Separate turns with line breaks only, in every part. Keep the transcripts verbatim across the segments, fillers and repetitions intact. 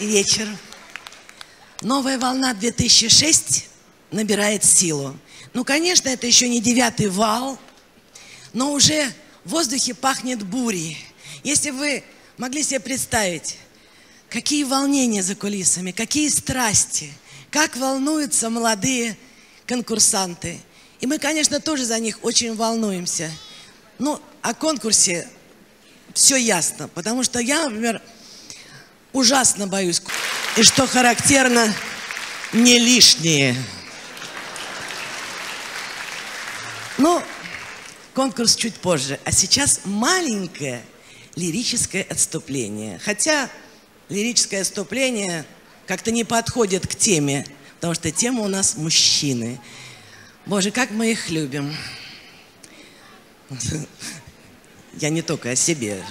вечер. Новая волна две тысячи шесть набирает силу. Ну, конечно, это еще не девятый вал, но уже в воздухе пахнет бурей. Если вы могли себе представить, какие волнения за кулисами, какие страсти, как волнуются молодые конкурсанты. И мы, конечно, тоже за них очень волнуемся. Ну, о конкурсе все ясно, потому что я, например, ужасно боюсь. И что характерно, не лишнее. Ну, конкурс чуть позже. А сейчас маленькое лирическое отступление. Хотя лирическое отступление как-то не подходит к теме, потому что тема у нас мужчины. Боже, как мы их любим. Я не только о себе.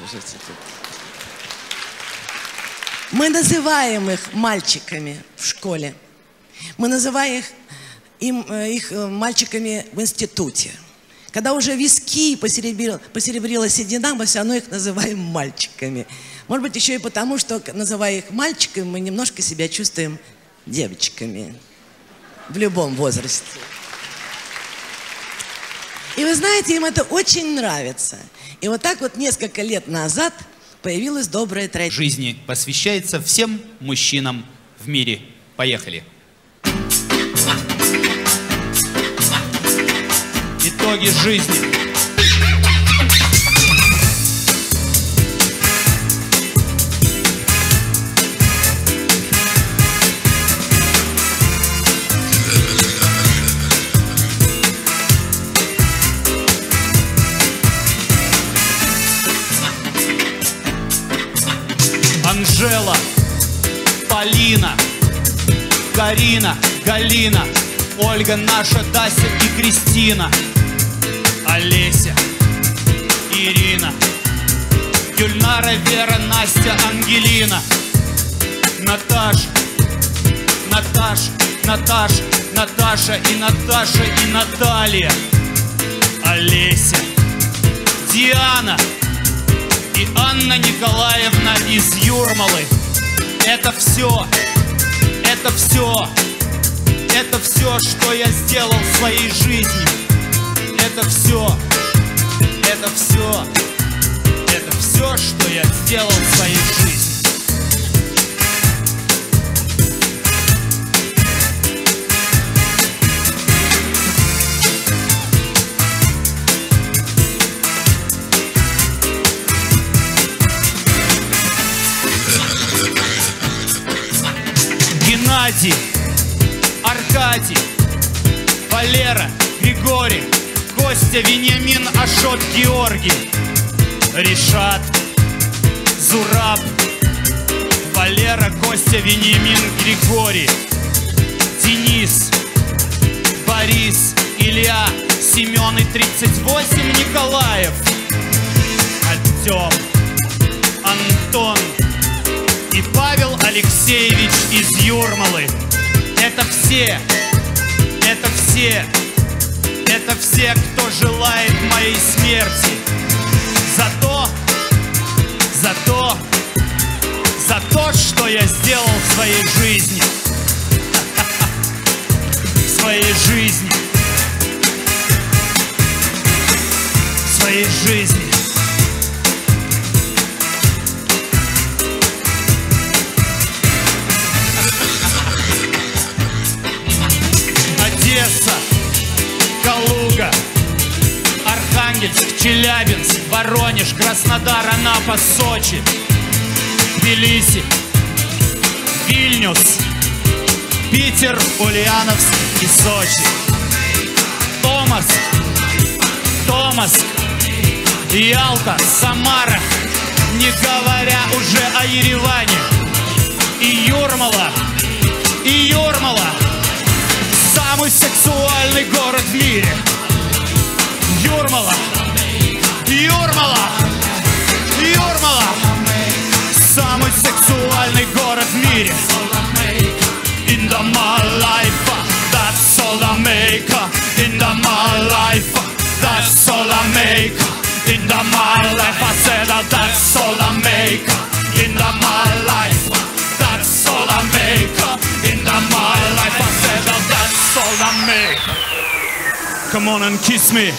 Мы называем их мальчиками в школе. Мы называем их, им, их мальчиками в институте. Когда уже виски посеребрила, посеребрила седина, мы все равно их называем мальчиками. Может быть, еще и потому, что, называя их мальчиками, мы немножко себя чувствуем девочками в любом возрасте. И вы знаете, им это очень нравится. И вот так вот несколько лет назад появилась добрая традиция.
Жизни посвящается всем мужчинам в мире. Поехали. Итоги жизни. Анжела, Полина, Карина, Галина, Ольга, наша, Дася и Кристина, Олеся, Ирина, Гюльнара, Вера, Настя, Ангелина, Наташа, Наташа, Наташа, Наташа и Наташа и Наталья, Олеся, Диана и Анна Николаевна из Юрмалы. Это все, это все, это все, что я сделал в своей жизни. Это все, это все, это все, что я сделал в своей жизни. Геннадий, Аркадий, Валера, Григорий, Костя, Вениамин, Ашот, Георгий, Ришат, Зураб, Валера, Костя, Вениамин, Григорий, Денис, Борис, Илья, Семен и тридцать восемь Николаев, Артем, Антон и Павел Алексеевич из Юрмалы. Это все, это все, это все, кто желает моей смерти. За то, за то, за то, что я сделал в своей жизни. В своей жизни. В своей жизни. Одесса, Калуга, Архангельск, Челябинск, Воронеж, Краснодар, Анапа, Сочи, Тбилиси, Вильнюс, Питер, Ульяновск и Сочи, Томаск, Томаск, Ялта, Самара, не говоря уже о Ереване, и Юрмала, и Юрмала. Самый сексуальный город в мире. Юрмала, Юрмала, Юрмала. Самый сексуальный город в мире. In the my life, that's all I make. In the my life, that's all I make. In the my life, I said that's all I make. In the my life, that's all Solame. Come on and kiss me.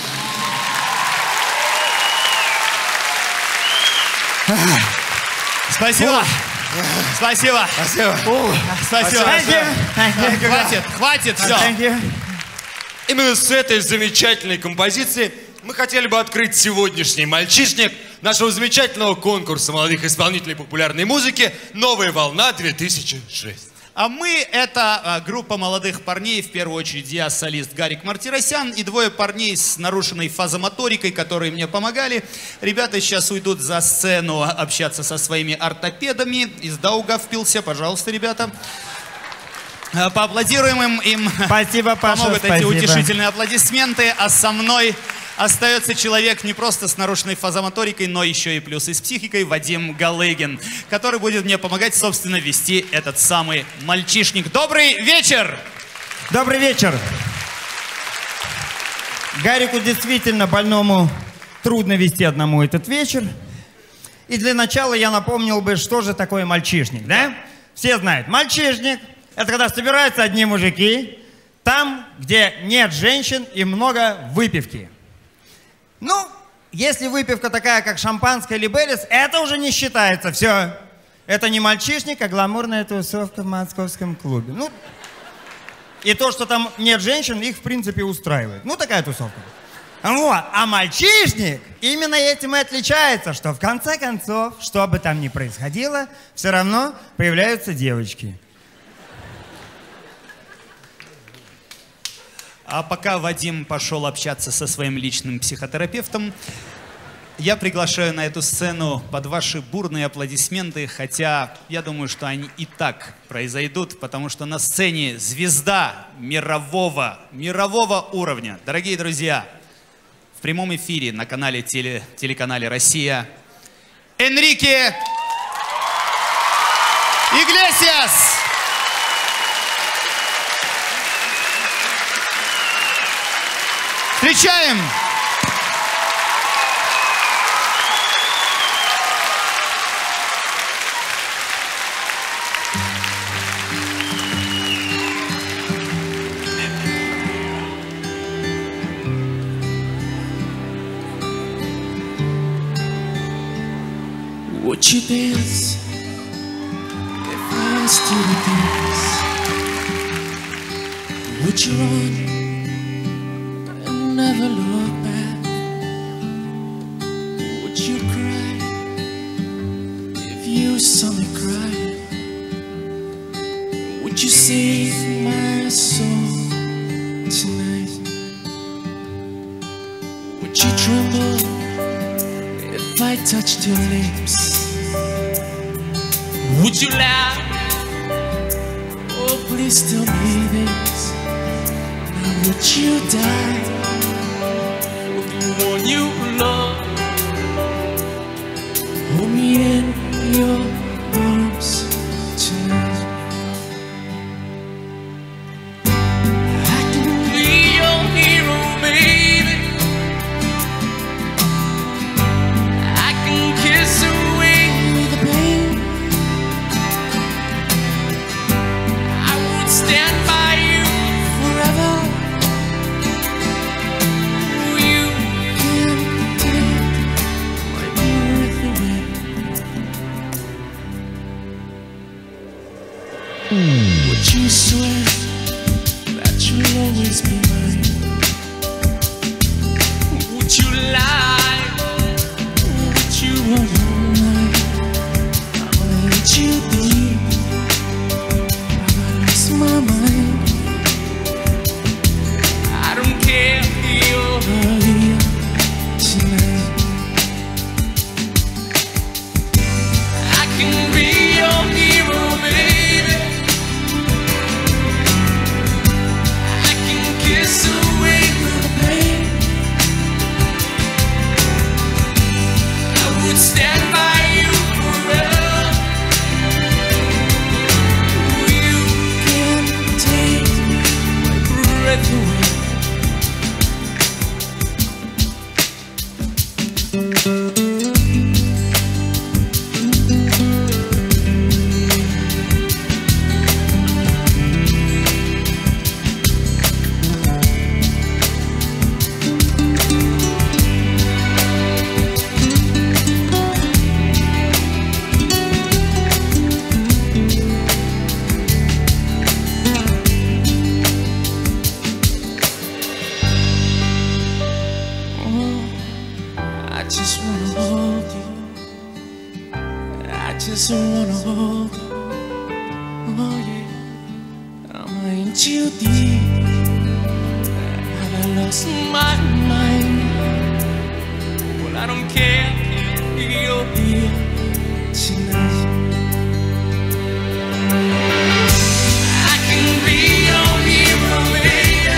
Спасибо. Спасибо.
Спасибо.
Спасибо. Хватит, хватит, все.
Именно с этой замечательной композицией мы хотели бы открыть сегодняшний мальчишник нашего замечательного конкурса молодых исполнителей популярной музыки «Новая волна-две тысячи шесть».
А мы — это а, группа молодых парней, в первую очередь я, солист Гарик Мартиросян, и двое парней с нарушенной фазомоторикой, которые мне помогали. Ребята сейчас уйдут за сцену общаться со своими ортопедами. Из Даугавпилса, пожалуйста, ребята. А, поаплодируем им, им
спасибо, Паша,
помогут
спасибо.
Эти утешительные аплодисменты, а со мной остается человек не просто с нарушенной фазомоторикой, но еще и плюс и с психикой, Вадим Галыгин, который будет мне помогать, собственно, вести этот самый мальчишник. Добрый вечер!
Добрый вечер! Гарику действительно больному трудно вести одному этот вечер. И для начала я напомнил бы, что же такое мальчишник, да? Все знают, мальчишник — это когда собираются одни мужики, там, где нет женщин и много выпивки. Ну, если выпивка такая, как шампанское или Беллис, это уже не считается. Все. Это не мальчишник, а гламурная тусовка в московском клубе. Ну, и то, что там нет женщин, их в принципе устраивает. Ну, такая тусовка. Вот. А мальчишник именно этим и отличается, что в конце концов, что бы там ни происходило, все равно появляются девочки.
А пока Вадим пошел общаться со своим личным психотерапевтом, я приглашаю на эту сцену под ваши бурные аплодисменты, хотя я думаю, что они и так произойдут, потому что на сцене звезда мирового, мирового уровня. Дорогие друзья, в прямом эфире на канале теле, телеканале «Россия» Энрике Иглесиас! Встречаем!
Would you dance if I asked you to dance? Would you run and never look back? Would you cry if you saw me cry? Would you save my soul tonight? Would you tremble if I touched your lips? Would you laugh? Oh, please tell me this. Now would you die for the one you love? Hold me in your arms tonight. I can be your hero, baby. I can kiss away the pain. I would stand by you forever. You can take my breath away. Would you swear that you'll always be mine? Would you lie? Would you run all night? I'll let you deep. I lost my mind. I don't care if you're here tonight. I can be your hero, baby. I can kiss away the pain. I would stand by you forever. You can take my breath away. just wanna hold you. I just wanna hold you. Oh yeah, I'm in too deep. Have I lost my mind? Well, I don't care. You're here tonight. I can be your hero, baby.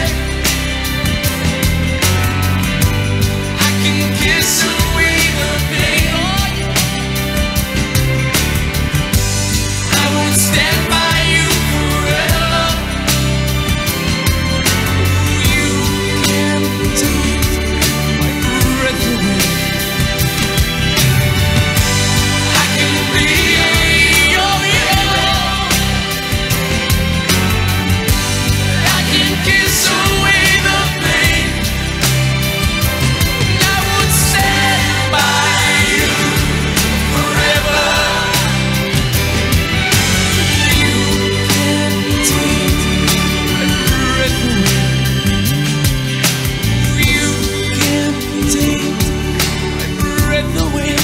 I can kiss away the pain. I won't stand by you forever. You can take my breath away. I can be your hero. I can kiss away the pain. I would stand by you forever. You can take my breath away. You can take my breath away.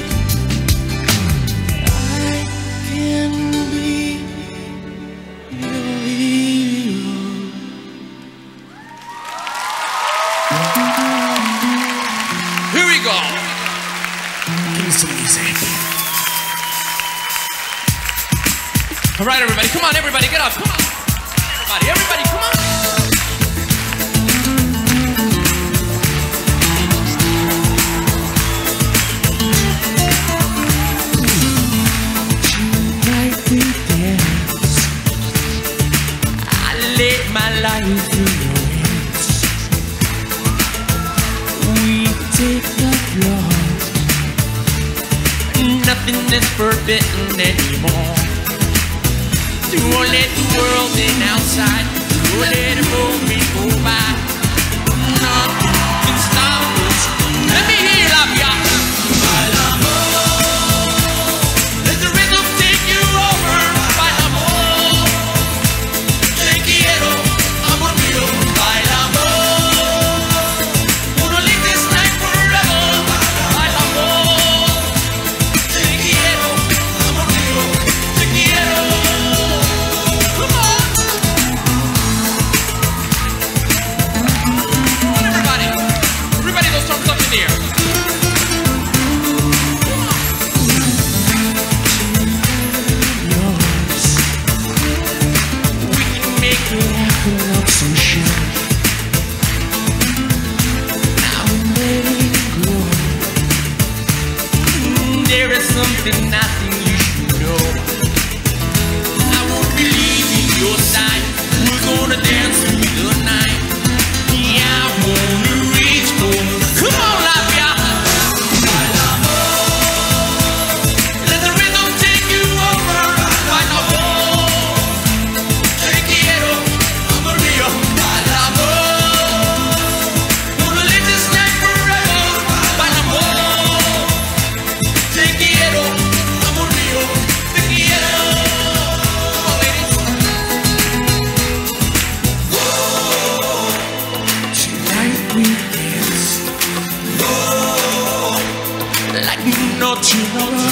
I can be your hero. Here we go. Give me some music. All right, everybody, come on, everybody, get up, come on. Everybody, everybody, come on. Tonight we dance. I laid my life in your hands. We take the floor. Nothing is forbidden anymore. Don't let the world in outside. Don't let it move me go by. Nothing can stop us. Let me hear you love ya. Let the rhythm take you over. Bailamos. Te quiero, amor mío. Bailamos. Wanna live this night forever. Bailamos. Te quiero, amor mío. Te quiero. Come on. Come on, everybody. Everybody, those thumbs up in the air. We can make it happen, I'm so sure. Now I'm letting go. There is something I think you should know. I won't be leaving your side. We're gonna dance through the night. Yeah, I wanna reach for. Come on, love ya. Let the rhythm take you over. Bailamos. Te quiero, amor mío. Bailamos. Wanna live this night forever. Bailamos. Te quiero, amor mío. Te quiero. Tonight we dance like no tomorrow.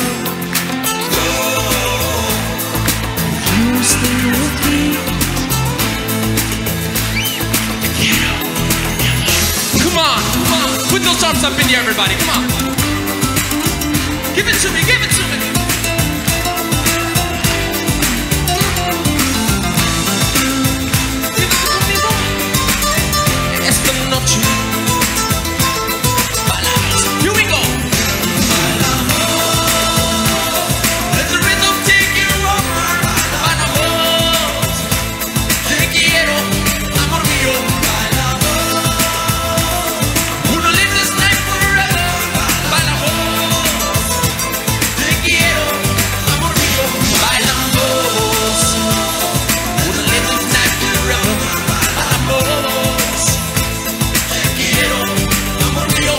You stay with me. Come on, come on, put those arms up in the air, everybody. Come on, give it to me, give it to me. Give it to me, esta noche. Bailamos. Here we go. Let the rhythm take you over. Bailamos. Te quiero, amor mío. Wanna live this night forever. Bailamos. Te quiero, amor mío. Bailamos. Wanna live this night forever. Bailamos. Te quiero, amor mío.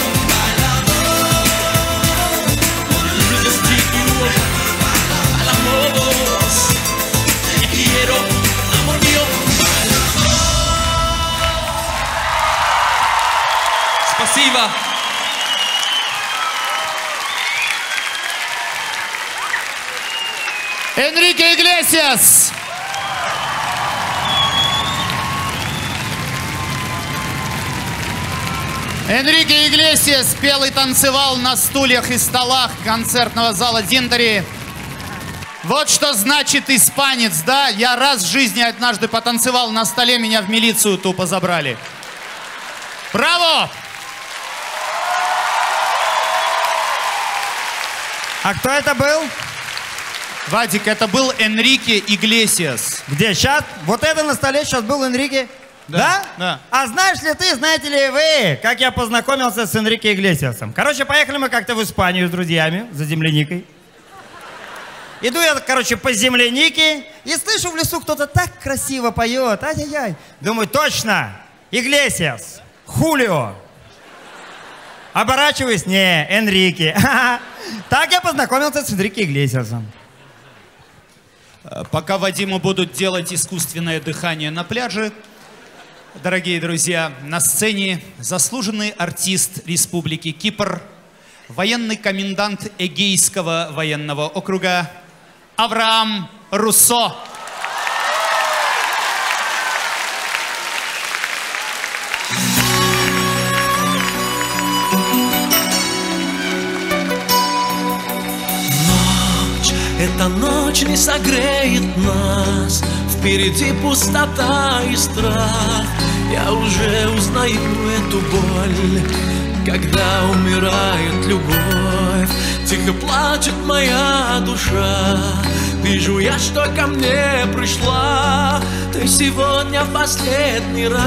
Bailamos. Wanna live this take you over. Bailamos. Te quiero, amor mío. Спасибо.
Энрике Иглесиас! Энрике Иглесиас пел и танцевал на стульях и столах концертного зала Динтери. Вот что значит испанец, да? Я раз в жизни однажды потанцевал на столе, меня в милицию тупо забрали. Браво!
А кто это был?
Вадик, это был Энрике Иглесиас.
Где сейчас? Вот это на столе сейчас был Энрике?
Да,
Да?
да.
А знаешь ли ты, знаете ли вы, как я познакомился с Энрике Иглесиасом? Короче, поехали мы как-то в Испанию с друзьями за земляникой. Иду я, короче, по землянике и слышу в лесу, кто-то так красиво поет. Ай-яй-яй. Думаю, точно, Иглесиас, Хулио. Оборачиваюсь, не, Энрике. Так я познакомился с Энрике Иглесиасом.
Пока Вадиму будут делать искусственное дыхание на пляже, дорогие друзья, на сцене заслуженный артист Республики Кипр, военный комендант Эгейского военного округа Авраам Руссо.
Ночь, эта ночь не согреет нас. Впереди пустота и страх. Я уже узнаю эту боль, когда умирает любовь. Тихо плачет моя душа. Вижу я, что ко мне пришла ты сегодня в последний раз.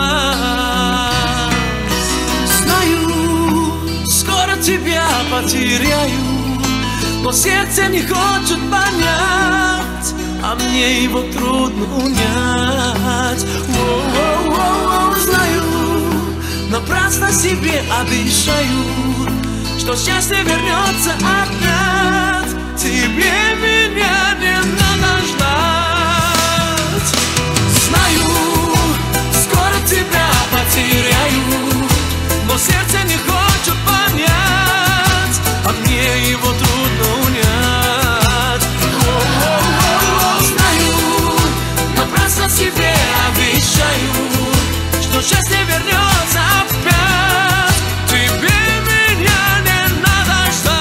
Знаю, скоро тебя потеряю, но сердце не хочет понять, а мне его трудно унять. Воу-воу-воу, знаю, напрасно себе обещаю, что счастье вернется опять. Тебе меня не надо ждать. Знаю, скоро тебя потеряю, но сердце не хочет понять, а мне его трудно унять. О-о-о-о, знаю, напрасно себе обещаю, что счастье вернется опять. Тебе меня не надо ждать.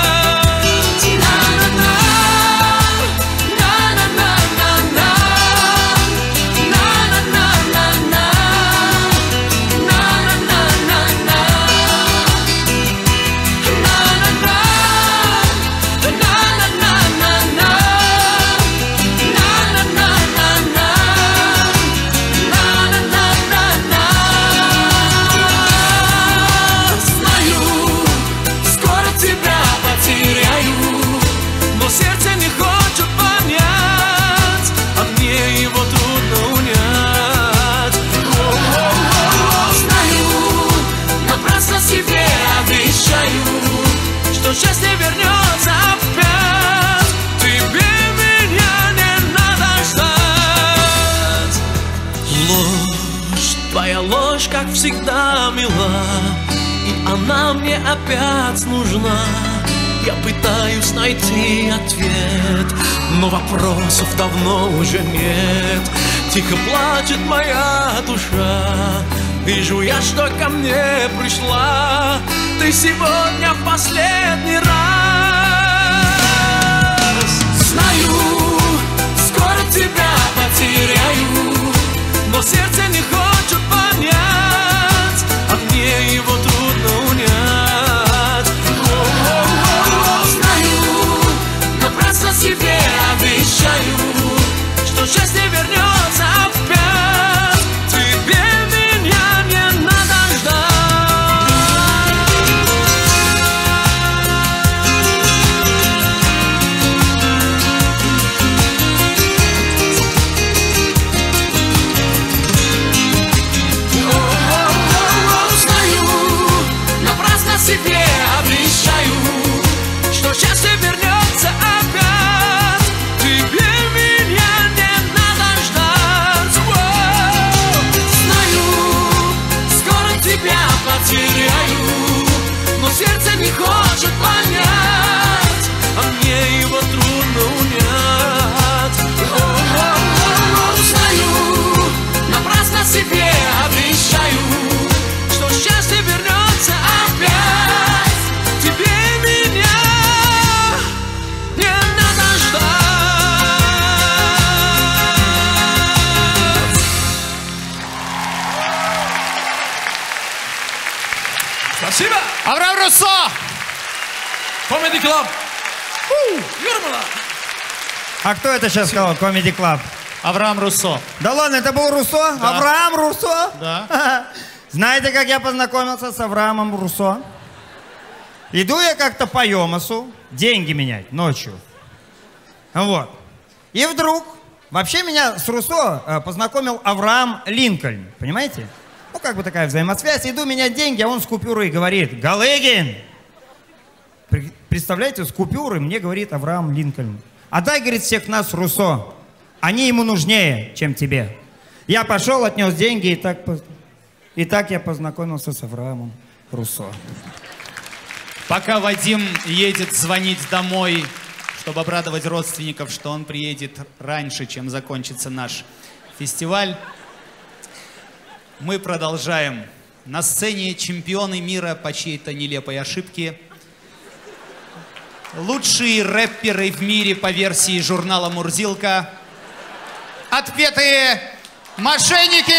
Что счастье вернется опять. Тебе меня не надо ждать. Ложь, твоя ложь, как всегда, мила, и она мне опять нужна. Я пытаюсь найти ответ, но вопросов давно уже нет. Тихо плачет моя душа. Вижу я, что ко мне пришла ты сегодня в последний раз. Знаю, скоро тебя потеряю, но сердце не хочет понять, а мне его трудно унять. О-о-о-о, знаю, напрасно себе обещаю, что счастье вернется опять. Тебе меня не надо ждать.
Спасибо!
Авраам Руссо!
Comedy Club! Юрмала!
А кто это сейчас сказал? Comedy Club.
Авраам Руссо.
Да ладно, это был Руссо?
Да.
Авраам Руссо?
Да.
Знаете, как я познакомился с Авраамом Руссо? Иду я как-то по Йомасу деньги менять ночью. Вот. И вдруг, вообще меня с Руссо э, познакомил Авраам Линкольн. Понимаете? Ну, как бы такая взаимосвязь. Иду менять деньги, а он с купюрой говорит: Галыгин! При- Представляете, с купюрой мне говорит Авраам Линкольн: отдай, говорит, всех нас Руссо. Они ему нужнее, чем тебе. Я пошел, отнес деньги, и так, поз- и так я познакомился с Авраамом Руссо.
Пока Вадим едет звонить домой, чтобы обрадовать родственников, что он приедет раньше, чем закончится наш фестиваль, мы продолжаем. На сцене чемпионы мира по чьей-то нелепой ошибке. Лучшие рэперы в мире по версии журнала «Мурзилка». Отпетые мошенники!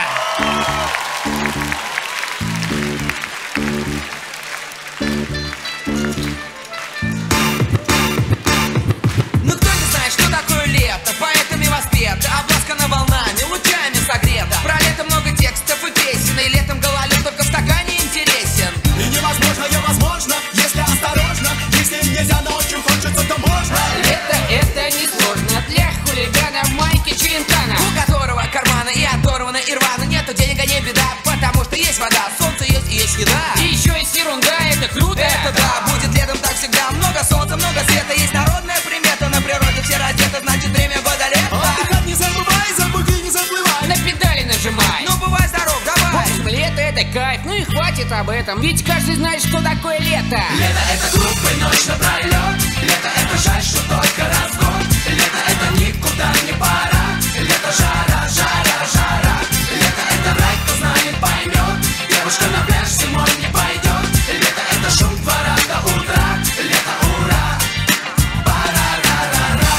Ну кто не знает, что такое лето? Поэтами воспета, обласкана волнами, лучами согрета. Про лето много текстов и песен, и летом гололед только в стакане интересен.
И невозможно, я возможно, если осторожно. Если нельзя, но очень хочется, то можно.
Лето это не сложно для хулигана в майке Челентана, у которого карманы и оторваны и рваны. Нету денег, а не беда, потому что есть вода, солнце есть и есть еда. И еще есть ерунда, это круто. Это да, будет летом так всегда. Много солнца, много света, есть народная примета. На природе все раздеты, значит время года лето.
Отдыхать не забывай, за буги не заплывай.
На педали нажимай. Ну бывай здоров, давай. В общем, лето это кайф, ну и хватит об этом. Ведь каждый знает, что такое лето.
Лето это глупый ночь напролет. Лето это жаль, что только раз в год. Лето это никуда не пора. Лето жара, жара, жара. Лето это рай, кто знает, поймет. Девушка на пляж зимой не пойдет. Лето это шум двора до утра. Лето ура. Пара-ра-ра-ра.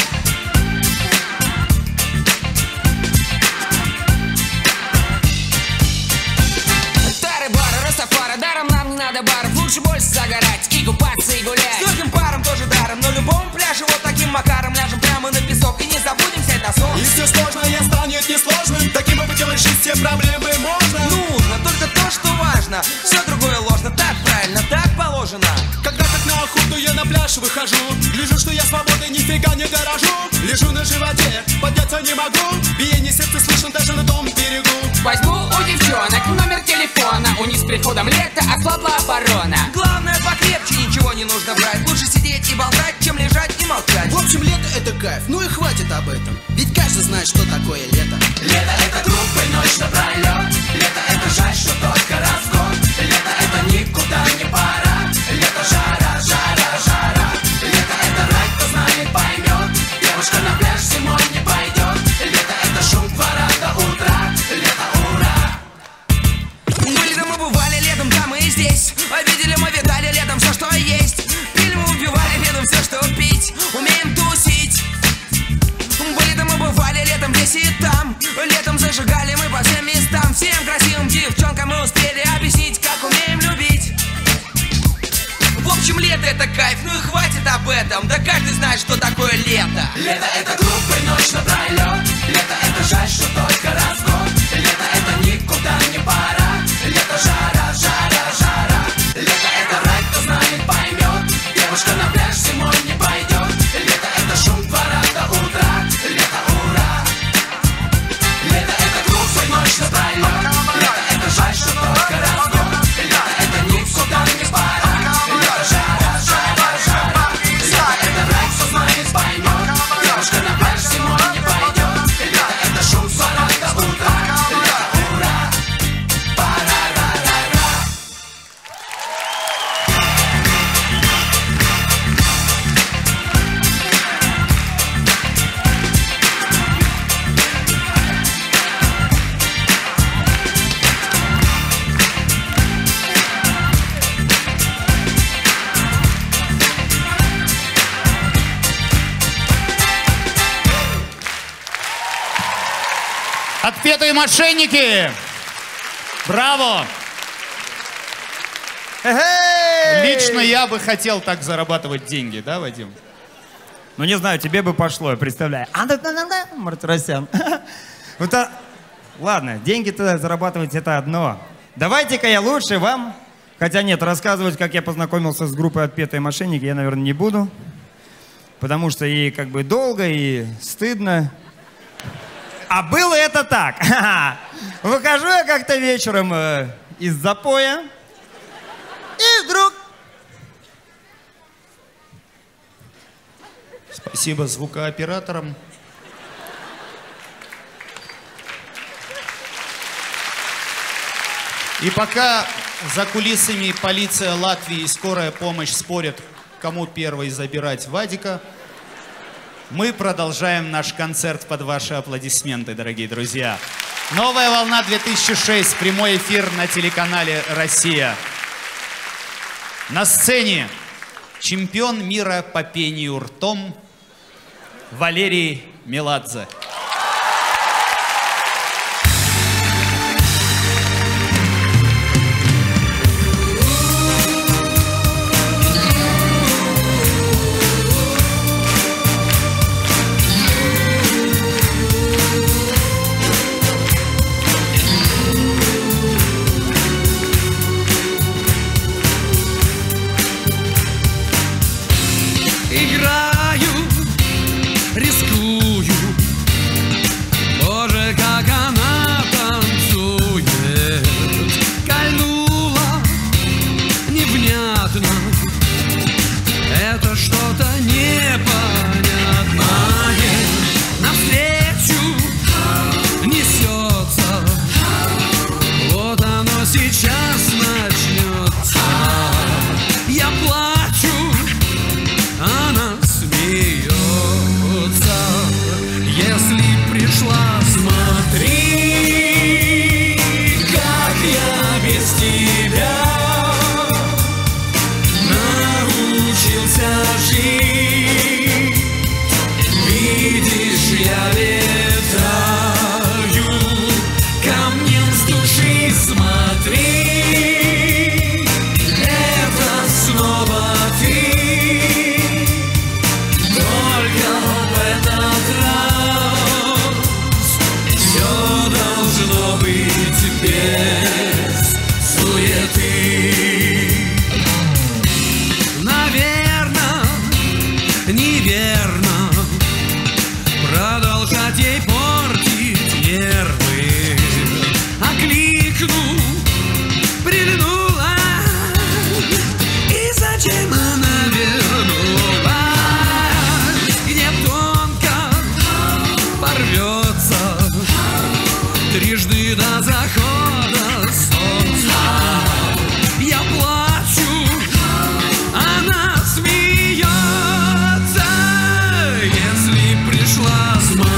Тары-бары, растафары, даром нам не надо баров. Лучше больше загорать и купаться и гулять. С легким паром тоже даром, на любом пляже вот таким макаром ляжем прямо на песок и не забудем взять носок.
И все сложное станет несложным. Таким опытом решить все проблемы можно.
Нужно только то, что важно. Все другое ложно, так правильно, так положено.
Когда как на охоту я на пляж выхожу, гляжу, что я свободой нифига не дорожу. Лежу на животе, подняться не могу. Биение сердца слышно даже на том берегу.
Возьму у девчонок номер телефона. У них с приходом лета ослабла оборона. Главное покрепче, ничего не нужно брать. Лучше сидеть и болтать, чем лежать и молчать.
В общем, лето это кайф, ну и хватит об этом. Ведь каждый знает, что такое лето.
Лето это глупый ночь напролет. Лето это жаль, что только раз в год. Лето это никуда не пора. Лето жара, жара, жара. Лето это рай, кто знает, поймет. Девушка на пляж зимой не пойдет. Лето это шум двора до утра. Лето ура.
Были там мы бывали летом, там и здесь. А видели мы, видали летом все, что есть. Пили мы, убивали летом все, что пить. Умеем тусить. Были там мы бывали летом здесь и там. Летом зажигали мы по всем местам. Всем красивым девчонкам мы успели объяснить, как умеем любить. В общем, лето это кайф, ну и хватит об этом. Да каждый знает, что такое лето.
Лето это глупый ночь напролет. Лето это жаль, что только раз в год. Лето это никуда не пора. Лето жара, жара, жара. Лето это рай, кто знает, поймет. Девушка на пляж зимой не пойдет. Лето это шум двора до утра. Лето ура. Лето это глупый ночь напролет. Лето это жаль, что только раз в год. Лето это никуда не пора. Лето жара, жара, жара. Лето это рай, кто знает, поймет. Девушка на пляж зимой не пойдет. Лето это шум двора до утра. Лето ура. Пара-ра-ра-ра.
Отпетые мошенники! Браво!
Эй!
Лично я бы хотел так зарабатывать деньги, да, Вадим?
Ну, не знаю, тебе бы пошло, я представляю. А-да-да-да-да, Мартиросян. Вот, а... Ладно, деньги-то зарабатывать это одно. Давайте-ка я лучше вам... Хотя нет, рассказывать, как я познакомился с группой «Отпетые мошенники», я, наверное, не буду. Потому что и как бы долго, и стыдно. А было это так. Выхожу я как-то вечером э, из запоя. И вдруг...
Спасибо звукооператорам. И пока за кулисами полиция Латвии и скорая помощь спорят, кому первой забирать Вадика, мы продолжаем наш концерт под ваши аплодисменты, дорогие друзья. Новая волна две тысячи шесть, прямой эфир на телеканале «Россия». На сцене чемпион мира по пению ртом Валерий Меладзе.
Играю, рискую. Боже, как она танцует. Кольнула невнятно. Это что-то непонятное. Навстречу несется. Вот оно сейчас начнется. Я плачу, она смеется. Если пришла, смотри, как я без тебя научился жить. Видишь, я летаю камнем с души, смотри, это снова ты. Только в этот раз все должно быть без суеты. Наверно, неверно продолжать ей портить нервы. Окликну, прильнула, и зачем она вернулась? Где тонко порвется трижды до захода солнца. Я плачу, она смеется. Если пришла,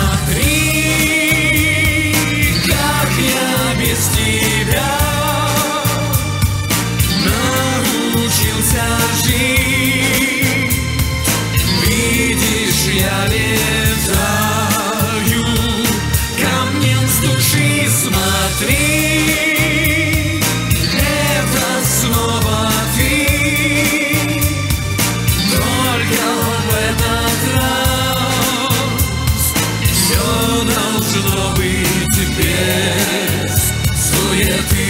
смотри, как я без тебя научился жить. Видишь, я летаю камнем с души, смотри, это снова ты. Только в этот раз все должно быть без суеты.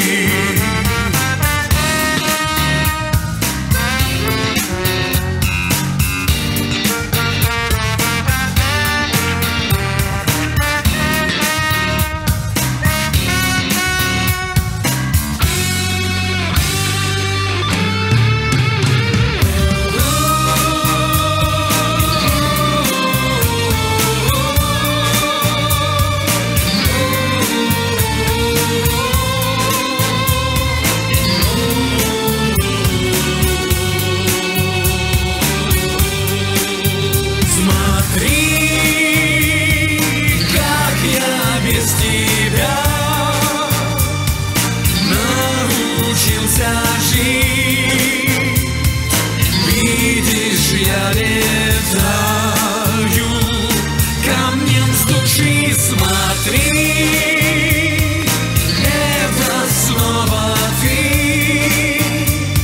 Смотри, как я без тебя научился жить. Видишь, я летаю камнем с души, смотри, это снова ты.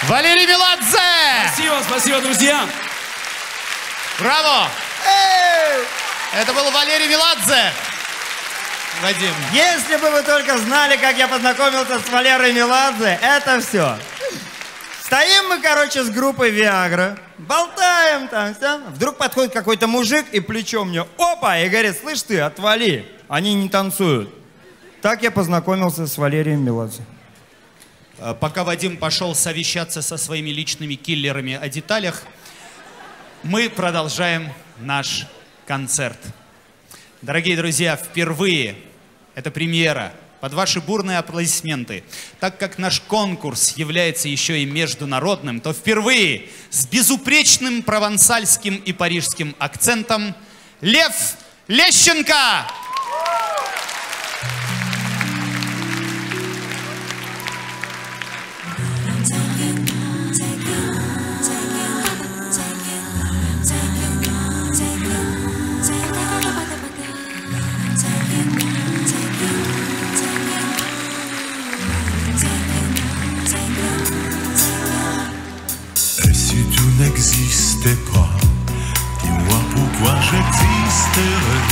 Валерий Меладзе!
Спасибо, спасибо, друзья!
Браво! Это был Валерий Меладзе. Вадим.
Если бы вы только знали, как я познакомился с Валерой Меладзе, это все. Стоим мы, короче, с группой Виагра, болтаем там, все. Вдруг подходит какой-то мужик и плечом мне, опа, и говорит, слышь ты, отвали, они не танцуют. Так я познакомился с Валерием Меладзе.
Пока Вадим пошел совещаться со своими личными киллерами о деталях, мы продолжаем наш концерт. Дорогие друзья, впервые, это премьера, под ваши бурные аплодисменты, так как наш конкурс является еще и международным, то впервые с безупречным провансальским и парижским акцентом Лев Лещенко!
N'existais pas, dis-moi pourquoi j'existerais.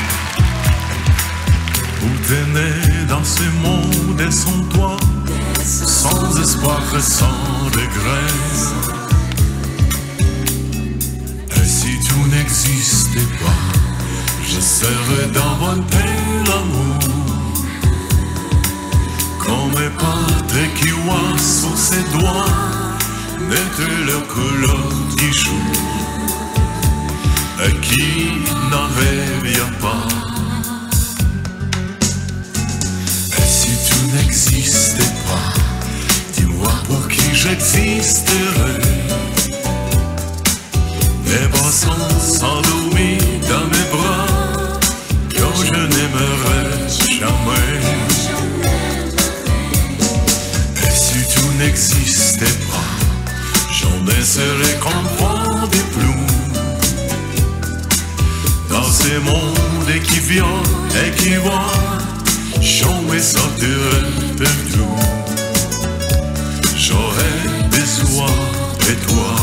Où t'es né dans ce monde et sans toi, sans espoir et sans regret. Et si tu n'existais pas, je serais d'inventer l'amour. Comme un pâté qui voit sur ses doigts n'était le couleur qui joue et qui n'en revient pas. Et si tu n'existais pas, dis-moi pour qui j'existerais. Mes bras sont s'endormis dans mes bras, que je n'aimerais jamais. Et si tu n'existais pas, j'en essaierai comprendre plus dans ces mondes qui vient et qui va, j'en me sentirai perdu. J'aurai besoin de toi.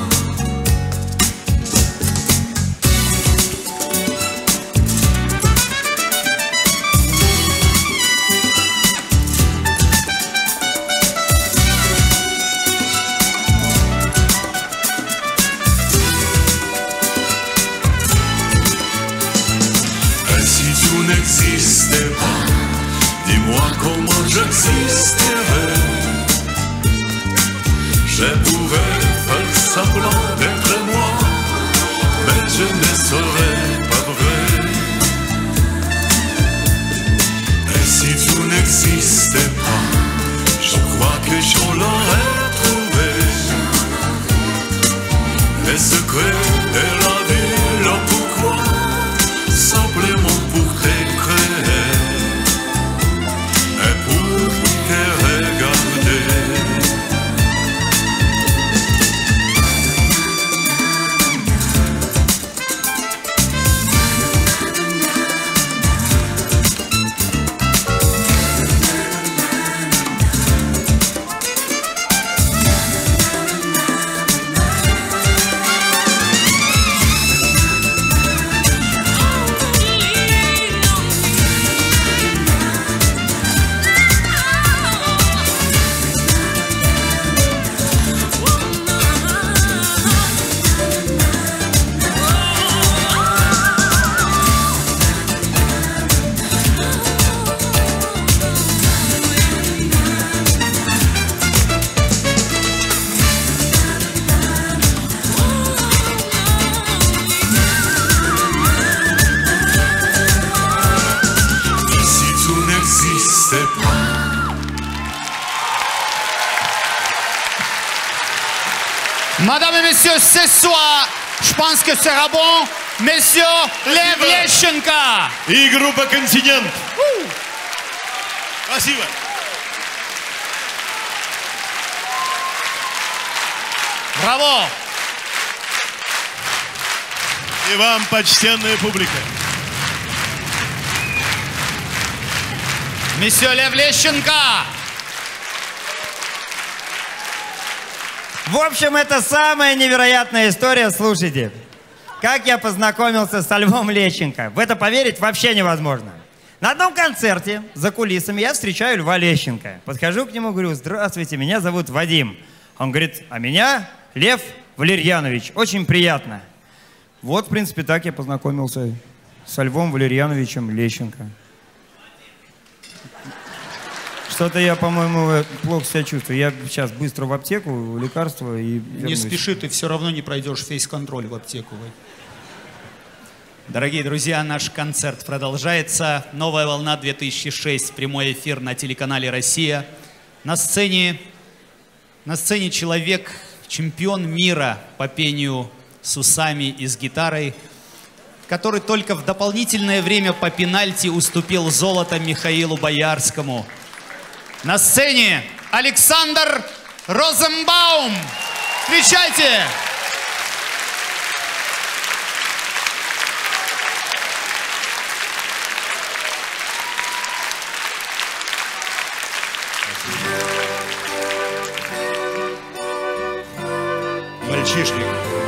N'existais pas, dis-moi comment j'existerais. Je pourrais faire semblant d'être moi, mais je ne serais pas vrai. Et si tu n'existais pas, je crois que j'en l'aurais trouvé. Les secrets de la vie, le pourquoi, simplement pour te créer et pour te regarder.
Madame et messieurs, ce soir, je pense que sera bon, monsieur Лев Лещенко.
И группа «Континент». Спасибо.
Браво.
И вам, почтенная публика.
Monsieur Лев Лещенко.
В общем, это самая невероятная история, слушайте. Как я познакомился со Львом Лещенко. В это поверить вообще невозможно. На одном концерте за кулисами я встречаю Льва Лещенко. Подхожу к нему, говорю: здравствуйте, меня зовут Вадим. Он говорит: а меня Лев Валерьянович. Очень приятно. Вот, в принципе, так я познакомился со Львом Валерьяновичем Лещенко. Что-то я, по-моему, плохо себя чувствую. Я сейчас быстро в аптеку, лекарства и вернусь.
Не спеши, ты все равно не пройдешь фейс-контроль в аптеку. Дорогие друзья, наш концерт продолжается. «Новая волна две тысячи шесть», прямой эфир на телеканале «Россия». На сцене, на сцене человек, чемпион мира по пению с усами и с гитарой, который только в дополнительное время по пенальти уступил золото Михаилу Боярскому. На сцене Александр Розенбаум. Встречайте!
Мальчишник.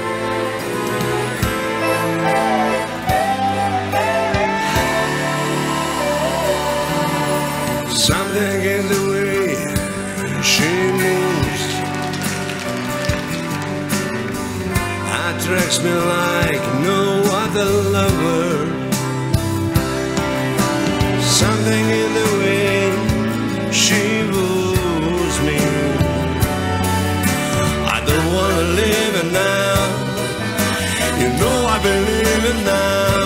Something in the way she moves attracts me like no other lover. Something in the way she woos me. I don't wanna live it now. You know I believe it now.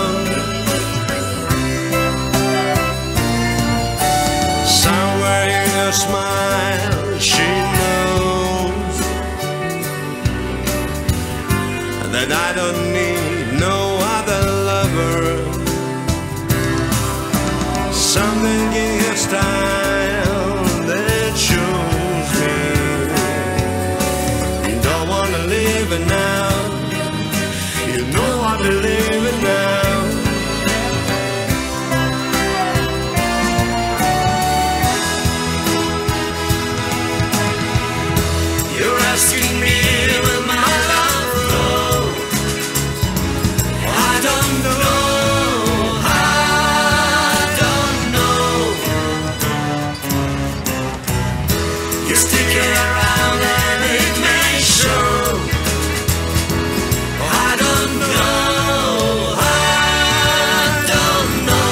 Smile, she knows that I don't need no other lover. Something in her style that shows me you don't wanna live it now. You know I believe it now. Asking me will my love go? I don't know, I don't know. You stick around and it may show. I don't know, I don't know.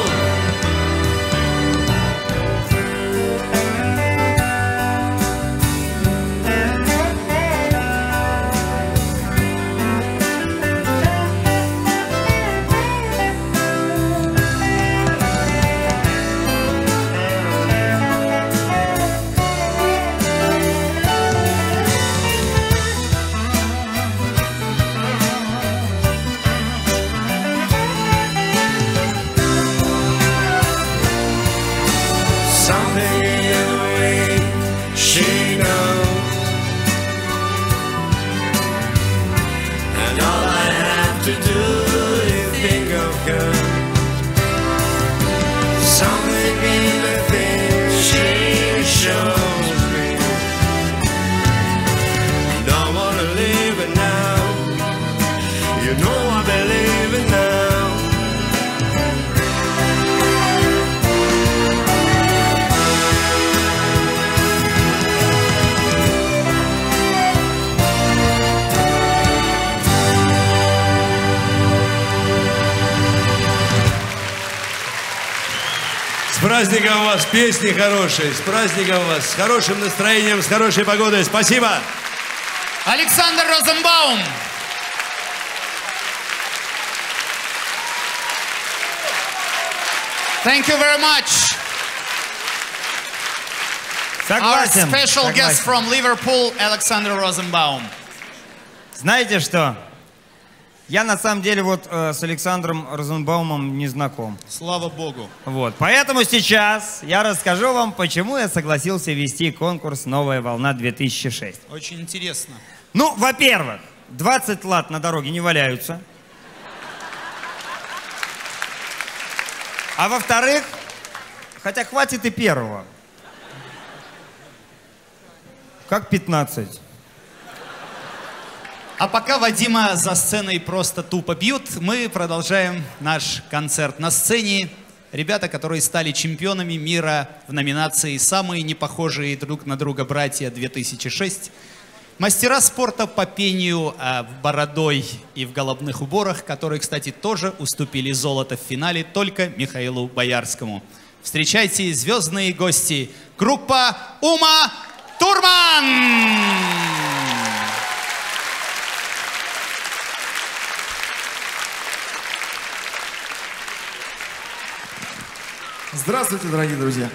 Something in the way she knows, and all I have to do is think of her. Something in the things she shows me. Don't wanna leave it now. You know I believe it now.
С праздником вас, песни хорошие, с праздником вас, с хорошим настроением, с хорошей погодой. Спасибо.
Александр Розенбаум. Thank you very much.
Согласен.
Our special
согласен.
guest from Liverpool, Alexander Rosenbaum.
Знаете что? Я на самом деле вот э, с Александром Розенбаумом не знаком.
Слава Богу.
Вот. Поэтому сейчас я расскажу вам, почему я согласился вести конкурс «Новая волна две тысячи шесть».
Очень интересно.
Ну, во-первых, двадцать лат на дороге не валяются. А во-вторых, хотя хватит и первого. Как пятнадцать.
А пока Вадима за сценой просто тупо бьют, мы продолжаем наш концерт. На сцене ребята, которые стали чемпионами мира в номинации «Самые непохожие друг на друга братья две тысячи шесть». Мастера спорта по пению э, в бородой и в головных уборах, которые, кстати, тоже уступили золото в финале только Михаилу Боярскому. Встречайте звездные гости. Группа Ума Турман!
Здравствуйте, дорогие друзья.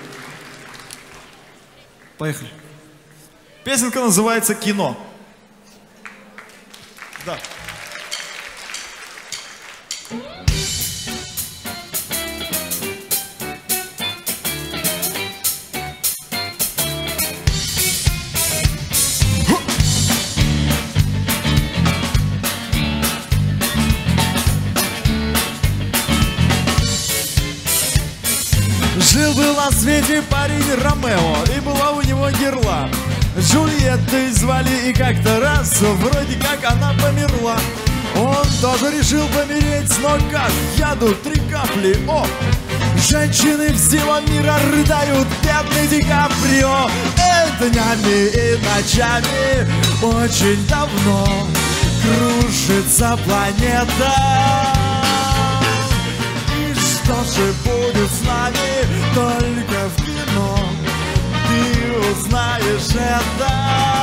Поехали. Песенка называется «Кино». Да. Жил-был на свете парень Ромео, и была у него герла. Джульеттой звали, и как-то раз вроде как она померла. Он тоже решил помереть, но как? Яду три капли, о! Женщины всего мира рыдают, бедный Ди Каприо. И днями и ночами очень давно кружится планета. И что же будет с нами только в кино? Ты узнаешь это.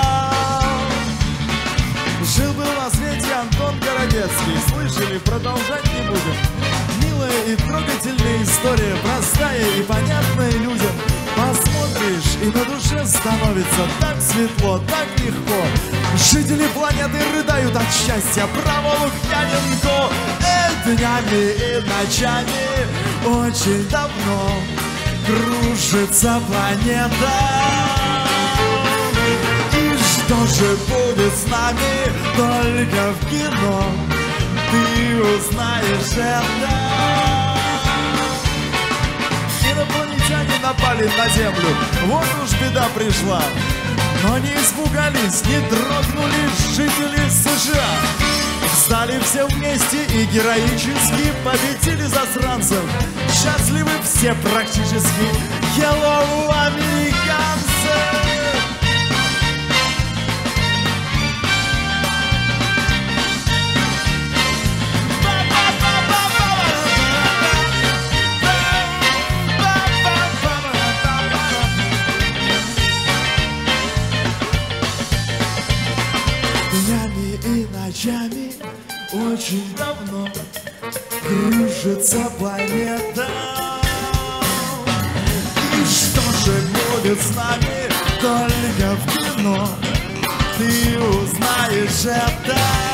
Жил-был на свете Антон Городецкий. Слышали, продолжать не будем. Милая и трогательная история, простая и понятная людям. Посмотришь, и на душе становится так светло, так легко. Жители планеты рыдают от счастья, браво, Лукьяненко. И днями и ночами очень давно кружится планета. И что же будет с нами только в кино? Ты узнаешь это. Инопланетяне напали на Землю, вот уж беда пришла. Но не испугались, не дрогнули жители США. Встали все вместе и героически победили засранцев. Счастливы все практически. Hello, американцы! Днями и ночами очень давно кружится планета. И что же будет с нами только в кино? Ты узнаешь это.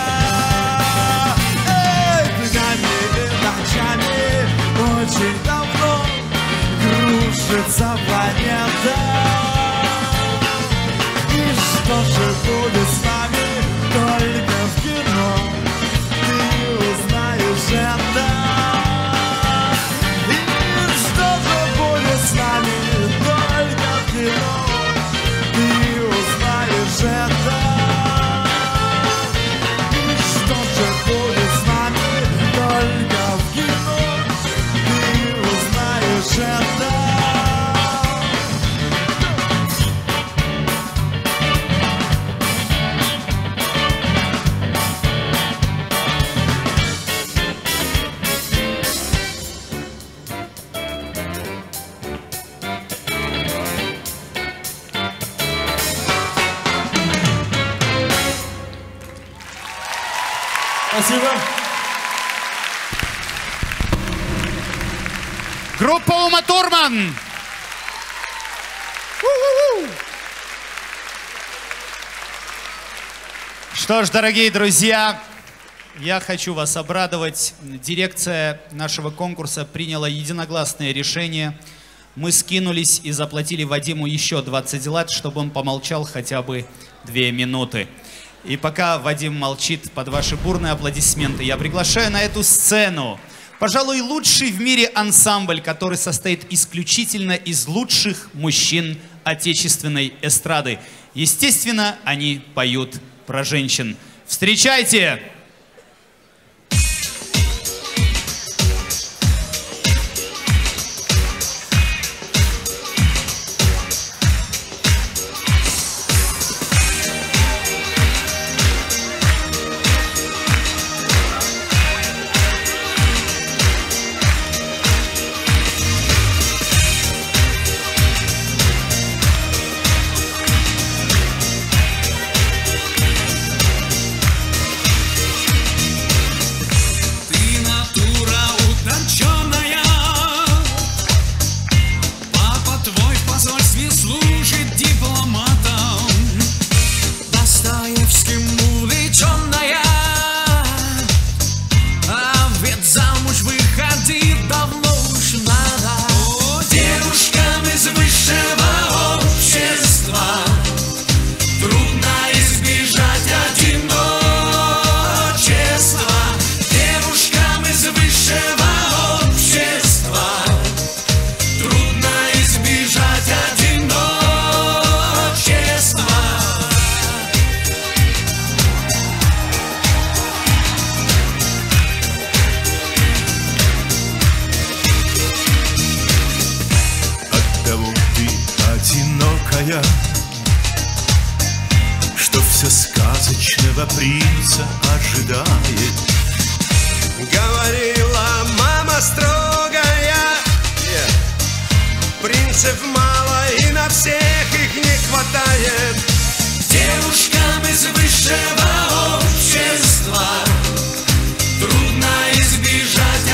Эй, днями и ночами очень давно кружится планета. И что же будет с нами только в кино? Ты узнаешь это. И что же будет с нами только в кино? Ты узнаешь это. И что же будет с нами только в кино? Ты узнаешь это. Спасибо.
Группа Ума Турман. Что ж, дорогие друзья, я хочу вас обрадовать. Дирекция нашего конкурса приняла единогласное решение. Мы скинулись и заплатили Вадиму еще двадцать лат, чтобы он помолчал хотя бы две минуты. И пока Вадим молчит под ваши бурные аплодисменты, я приглашаю на эту сцену, пожалуй, лучший в мире ансамбль, который состоит исключительно из лучших мужчин отечественной эстрады. Естественно, они поют про женщин. Встречайте!
Что все сказочного принца ожидает.
Говорила мама строгая, принцев мало и на всех их не хватает.
Девушкам из высшего общества трудно избежать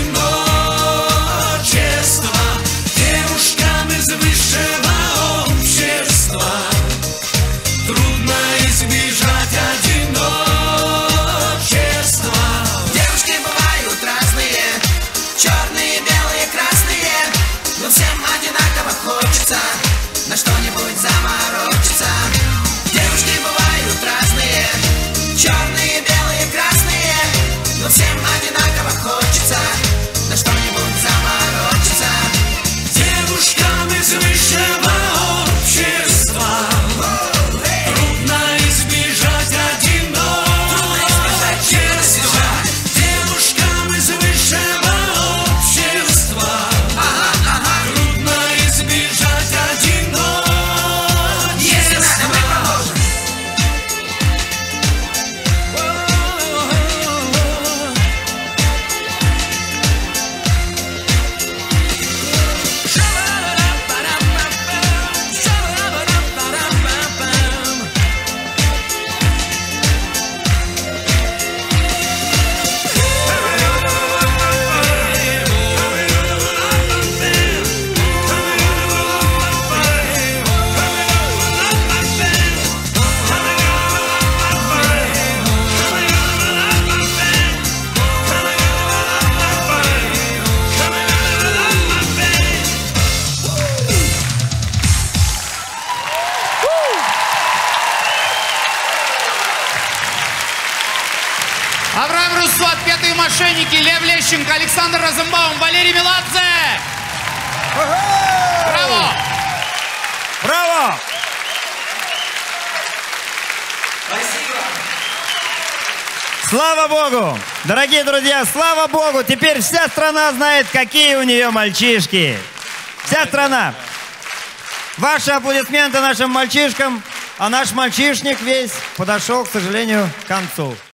одиночества. Девушкам из высшего общества трудно избежать одиночества.
Девушки бывают разные, черные, белые, красные, но всем одинаково хочется на что-нибудь заморочиться. Девушки бывают разные, черные, белые, красные, но всем одинаково хочется на что-нибудь заморочиться.
Девушкам из высшего общества трудно избежать одиночества. Девушкам из высшего общества трудно избежать одиночества.
Если надо, мы поможем.
Авраам Руссо, Отпетые мошенники, Лев Лещенко, Александр Розенбаум, Валерий Меладзе. Браво!
Браво! Слава Богу! Дорогие друзья, слава Богу! Теперь вся страна знает, какие у нее мальчишки. Вся страна. Ваши аплодисменты нашим мальчишкам, а наш мальчишник весь подошел, к сожалению, к концу.